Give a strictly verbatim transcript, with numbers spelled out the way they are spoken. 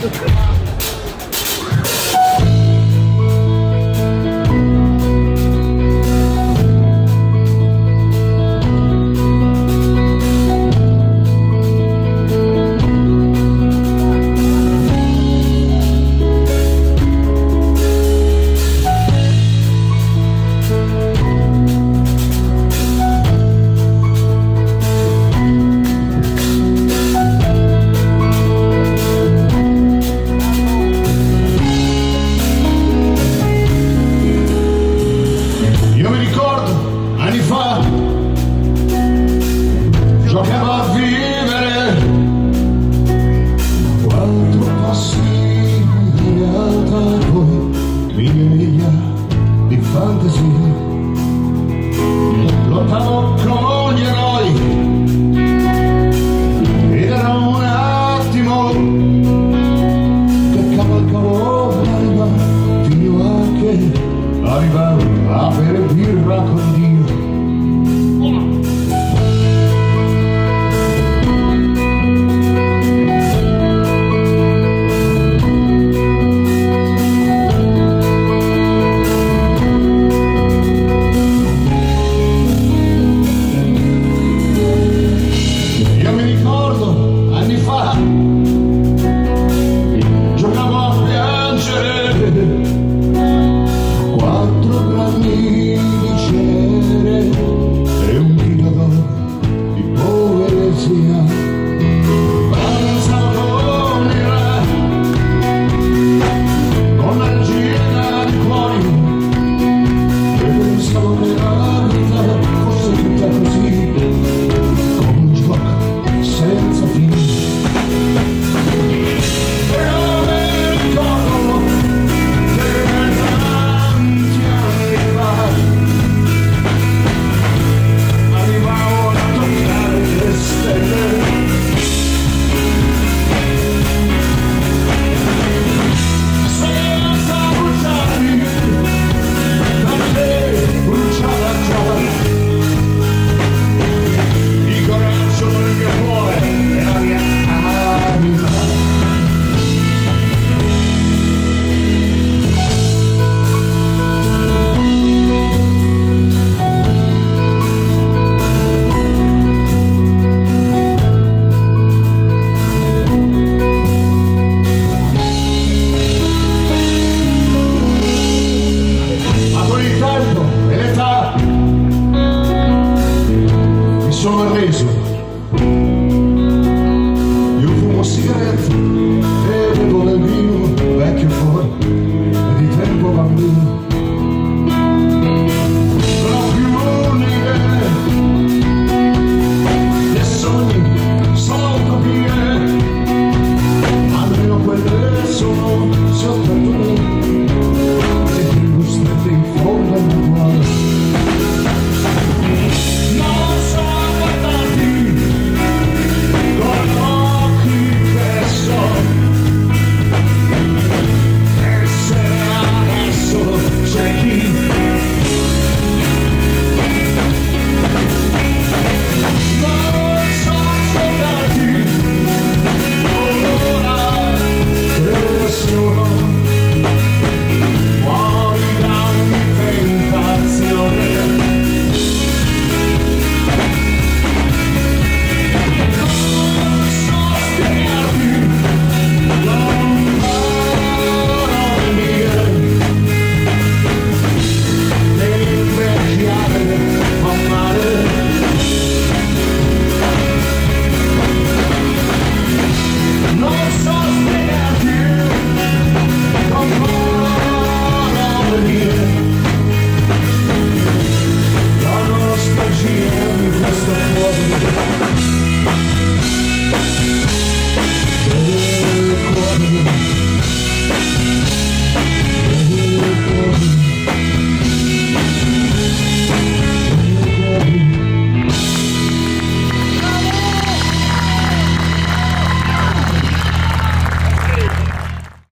Giocavo a vivere quattro passi in realtà, poi mille miglia di fantasia, lottavo con gli eroi ed era un attimo che cavalcavo l'anima fino a che arrivavo a bere birra con Dio. Giocavo a piangere quattro grammi di cenere e un chilo d'oro di poesia. Avanzavo con il re, con la regina di cuori, e pensavo che la vita fosse tutta così, come un gioco senza fine. Sono arreso, io fumo sigarette e bevo del vino vecchio fuori e di tempo bambino. Non ho più né idee, né sogni, sono utopie, almeno quelle sono sotto